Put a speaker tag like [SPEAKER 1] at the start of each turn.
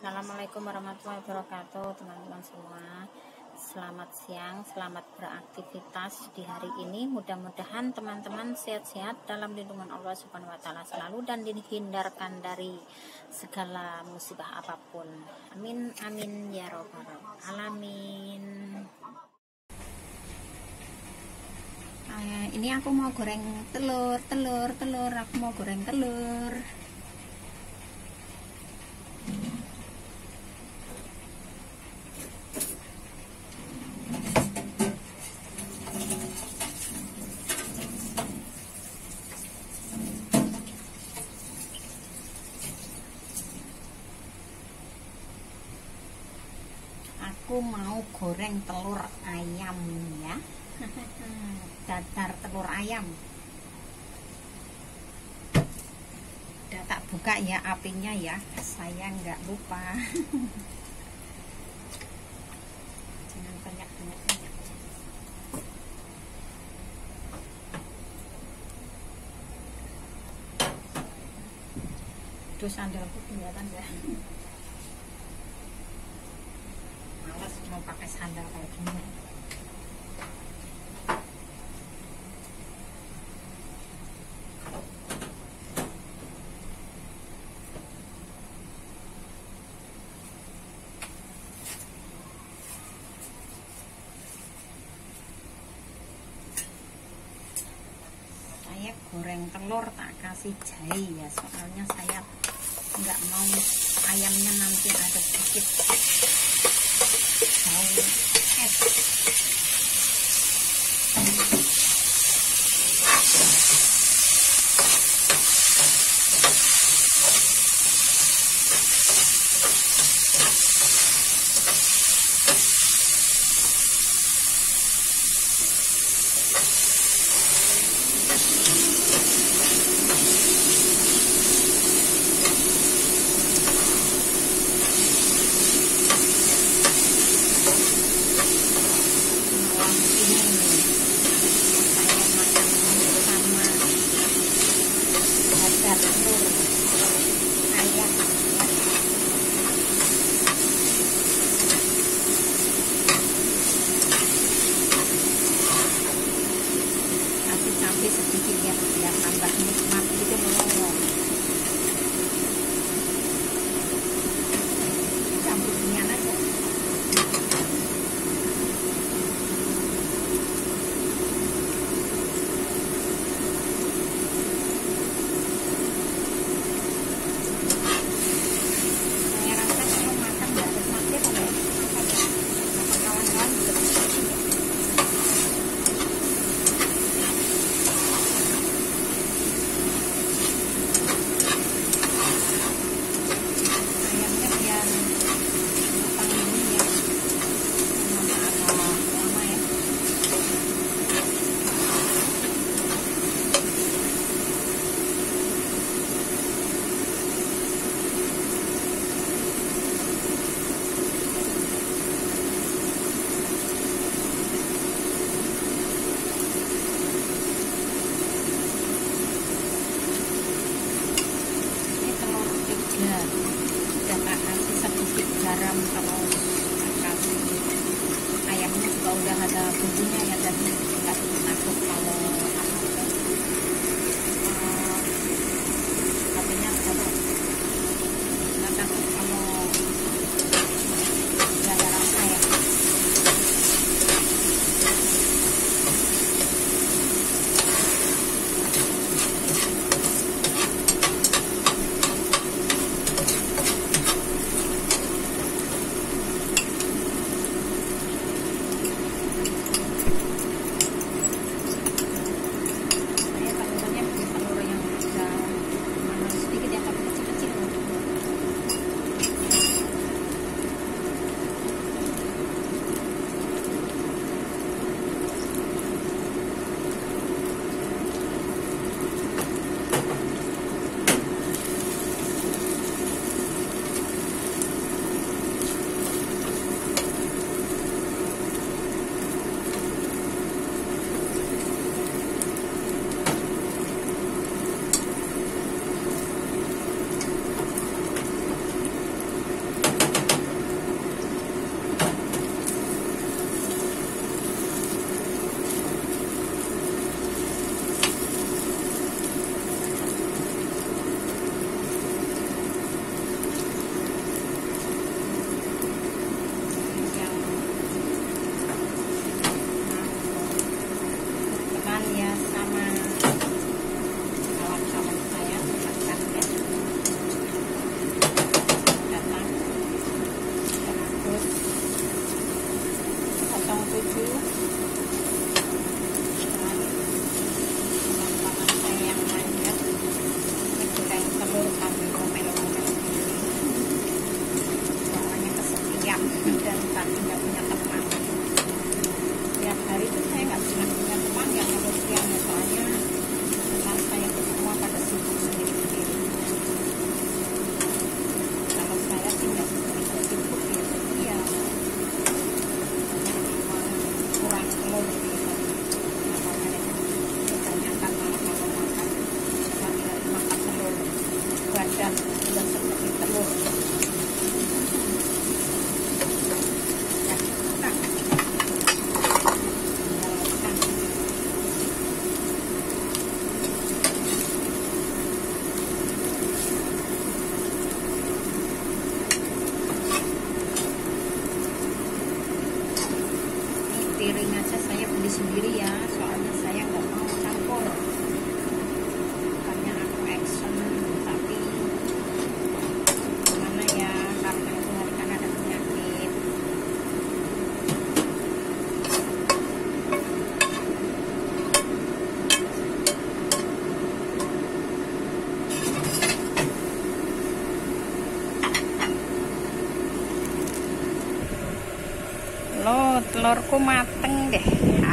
[SPEAKER 1] Assalamualaikum warahmatullahi wabarakatuh, teman-teman semua. Selamat siang, selamat beraktivitas di hari ini. Mudah-mudahan teman-teman sehat-sehat dalam lindungan Allah Subhanahu wa taala selalu dan dihindarkan dari segala musibah apapun. Amin amin ya rabbal alamin. Ini aku mau goreng telur. Aku mau goreng telur. Aku mau goreng telur ayam ya. Dadar telur ayam. Udah tak buka ya apinya ya, saya nggak lupa. Jangan banyak. Tuh sandalku kelihatan ya. Males mau pakai sandal kayak gini. Saya goreng telur tak kasih jahe ya, soalnya saya nggak mau ayamnya nanti ada sedikit bau es. Sedikit ya, biar tambah nikmat gitu loh. Campur minyak aja. Saya rasa kalau makan nggak harus makan kalau kawan-kawan juga. Udah tak kasih sedikit garam, kalau kasih ayamnya juga udah ada bumbunya ya, jadi nggak takut kalau katanya kalau nggak takut kalau nggak ada rasa ya. nggak punya teman. Tiap hari itu saya nggak pernah punya teman ya kalau siang, soalnya teman saya itu semua pada sibuk sendiri-sendiri. Kalau saya sih nggak sibuk ya, jadi ya kurang telur gitu. Kebanyakan malah kalau makan telur, badan sudah seperti telur. Piring aja saya beli sendiri ya, soalnya saya nggak mau campur. Bukannya aku action, tapi gimana ya, karena itu hari kan ada penyakit. Loh, telurku mateng deh.